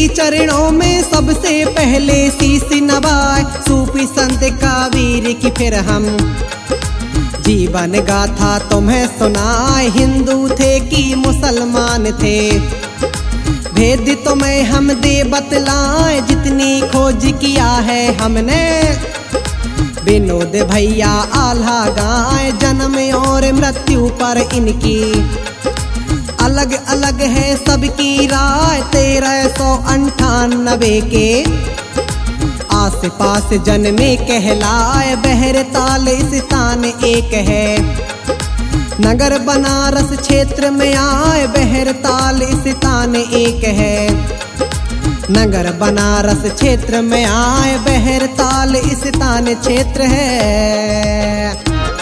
चरणों में सबसे पहले शीश नवाए। सूफी संत कबीर की फिर हम जीवन गाथा तुम्हें सुनाए। हिंदू थे कि मुसलमान थे, भेद तुम्हें हम दे बतलाए। जितनी खोज किया है हमने, विनोद भैया आल्हा गाए। जन्म और मृत्यु पर इनकी अलग अलग है सबकी राय। 1398 के आस पास जन्मे कहलाए। बहरताल स्थान एक है, नगर बनारस क्षेत्र में आए। बहरताल स्थान एक है, नगर बनारस क्षेत्र में आए। बहरताल स्थान क्षेत्र है।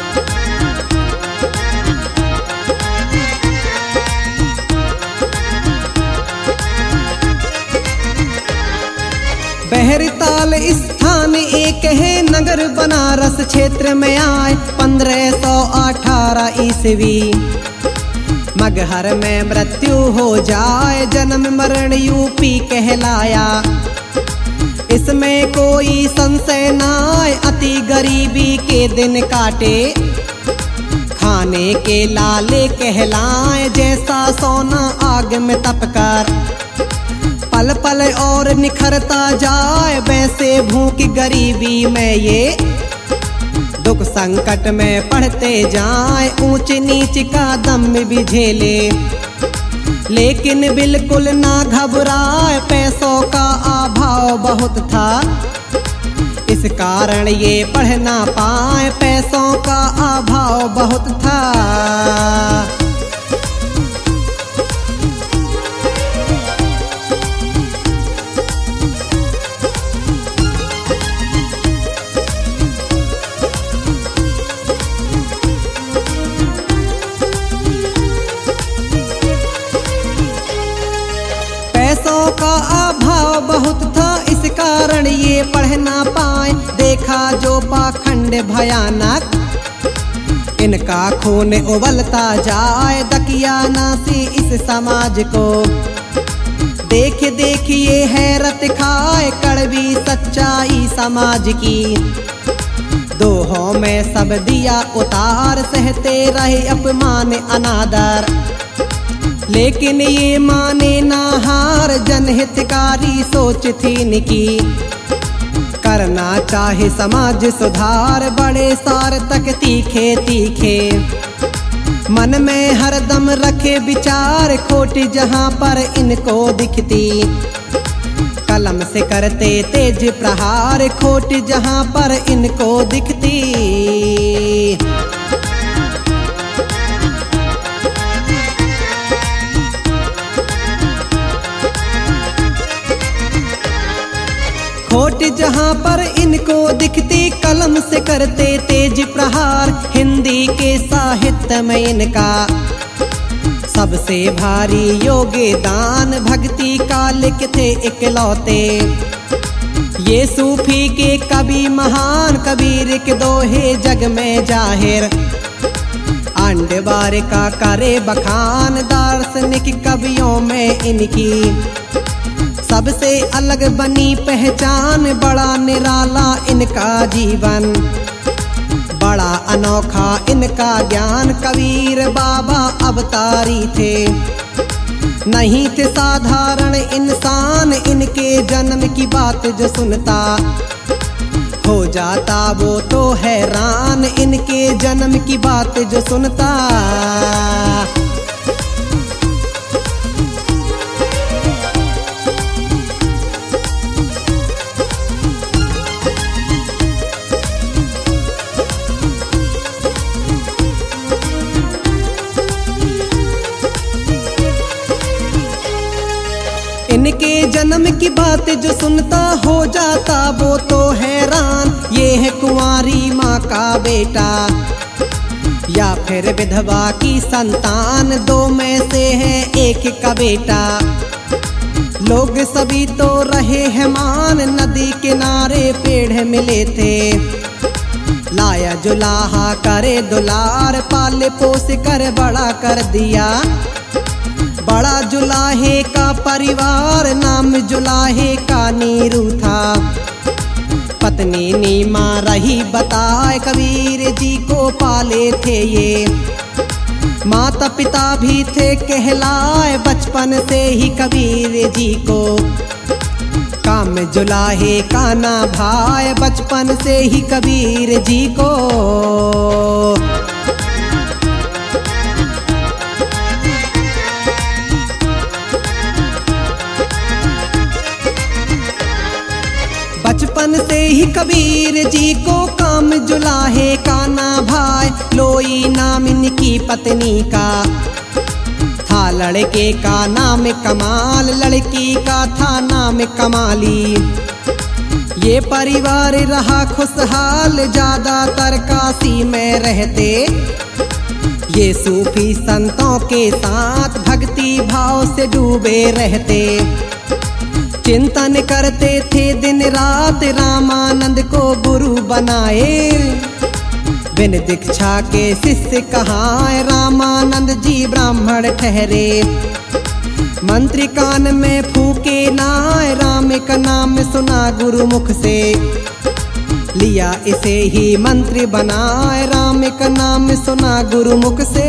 बहरताल स्थान एक है, नगर बनारस क्षेत्र में आए। 1518 ईस्वी मगहर में मृत्यु हो जाए। जन्म मरण यूपी कहलाया, इसमें कोई संशय नाय। अति गरीबी के दिन काटे, खाने के लाले कहलाए। जैसा सोना आग में तपकर पल पल और निखरता जाए, वैसे भूख गरीबी में ये दुख संकट में पढ़ते जाए। ऊंच नीच का दम भी झेले, लेकिन बिल्कुल ना घबराए। पैसों का अभाव बहुत था, इस कारण ये पढ़ ना पाए। पैसों का अभाव बहुत था। पैसों का अभाव बहुत था, इस कारण ये पढ़ ना पाए। देखा जो पाखंड भयानक, इनका खून उबलता जाए। दकियानासी इस समाज को देख देख ये हैरत खाए। कड़वी सच्चाई समाज की, दोहों में सब दिया उतार। सहते रहे अपमान अनादर, लेकिन ये माने ना हार। जनहितकारी सोच थी इनकी, करना चाहे समाज सुधार। बड़े सार तक तीखे तीखे, मन में हरदम रखे विचार। खोट जहाँ पर इनको दिखती, कलम से करते तेज प्रहार। खोट जहाँ पर इनको दिखती, खोट जहाँ पर इनको दिखती, कलम से करते तेज प्रहार। हिंदी के साहित्य में इनका सबसे भारी योगदान। भक्ति का लिखते इकलौते ये सूफी के कवि महान। कबीर के दोहे जग में जाहिर, आंडवार का करे बखान। दार्शनिक कवियों में इनकी सबसे अलग बनी पहचान। बड़ा निराला इनका जीवन, बड़ा अनोखा इनका ज्ञान। कबीर बाबा अवतारी थे, नहीं थे साधारण इंसान। इनके जन्म की बात जो सुनता, हो जाता वो तो हैरान। इनके जन्म की बात जो सुनता, इनके जन्म की बात जो सुनता, हो जाता वो तो हैरान। ये है कुंवारी माँ का बेटा, या फिर विधवा की संतान। 2 में से है एक का बेटा, लोग सभी तो रहे हैं मान। नदी किनारे पेड़ मिले थे, लाया जुलाहा करे दुलार। पाले पोस कर बड़ा कर दिया, बड़ा जुलाहे का परिवार, नाम जुलाहे का नीरू था। पत्नी नीमा रही बताए, कबीर जी को पाले थे ये। माता पिता भी थे कहलाए, बचपन से ही कबीर जी को। काम जुलाहे का ना भाई, बचपन से ही कबीर जी को। बचपन से ही कबीर जी को काम जुलाहे का ना भाई। लोई नाम इनकी पत्नी का था, लड़के का नाम कमाल, लड़की का था नाम कमाली। ये परिवार रहा खुशहाल, ज्यादातर काशी में रहते। ये सूफी संतों के साथ भक्ति भाव से डूबे रहते। चिंतन करते थे दिन रात, रामानंद को गुरु बनाए। बिन दीक्षा के शिष्य कहाँ, रामानंद जी ब्राह्मण ठहरे। मंत्री कान में फूके नाय, राम का नाम सुना गुरु मुख से। लिया इसे ही मंत्री बनाए, राम का नाम सुना गुरु मुख से।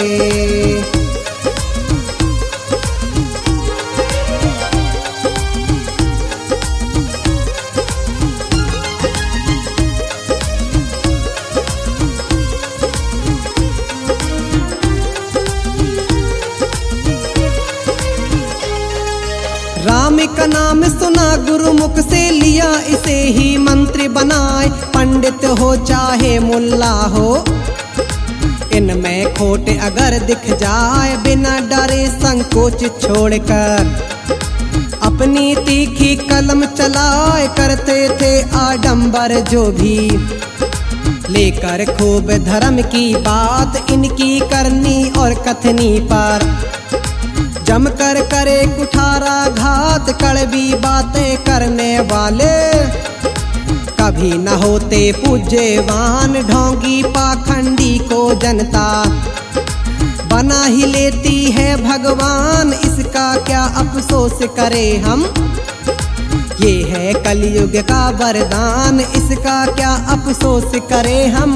राम का नाम सुना गुरुमुख से, लिया इसे ही मंत्री बनाए। पंडित हो चाहे मुल्ला हो, इनमें खोट अगर दिख जाए, बिना डरे संकोच छोड़कर अपनी तीखी कलम चलाए। करते थे आडंबर जो भी, लेकर खूब धर्म की बात इनकी करनी और कथनी पर। जमकर करे कुठारा घात, कड़वी बातें करने वाले कभी न होते पूज्यवान। ढोंगी पाखंडी को जनता बना ही लेती है भगवान, इसका क्या अफसोस करे हम। ये है कलयुग का वरदान, इसका क्या अफसोस करे हम।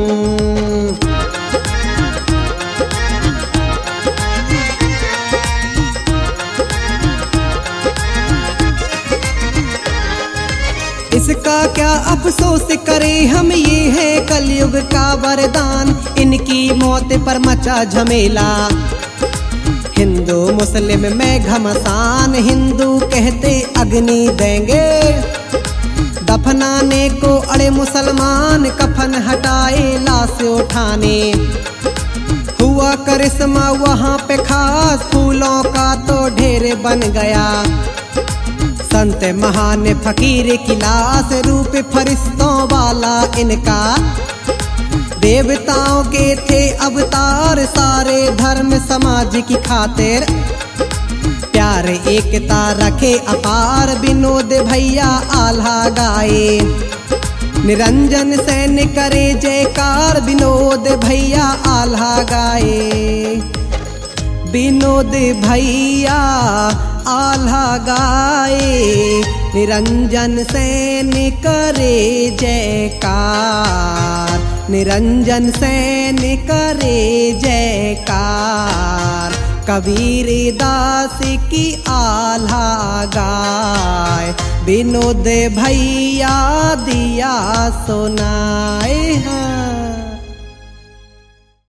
इसका क्या अफसोस करे हम, ये है कलयुग का वरदान। इनकी मौत पर मचा झमेला, हिंदू मुस्लिम में घमसान। हिंदू कहते अग्नि देंगे, दफनाने को अड़े मुसलमान। कफन हटाए लाश उठाने, हुआ करिश्मा वहाँ पे खास। फूलों का तो ढेर बन गया, संत महान फकीर की लाश। रूप फरिश्तों वाला इनका, देवताओं के थे अवतार। सारे धर्म समाज की खातिर, प्यार एकता रखे अपार। विनोद भैया आल्हा गाए, निरंजन सैन करे जयकार। विनोद भैया आल्हा गाए, विनोद भैया आल्हा गाए। निरंजन सैन करे जयकार, निरंजन सैन करे जयकार। कबीर दास की आल्हा गाए, विनोद भैया दिया सुनाए।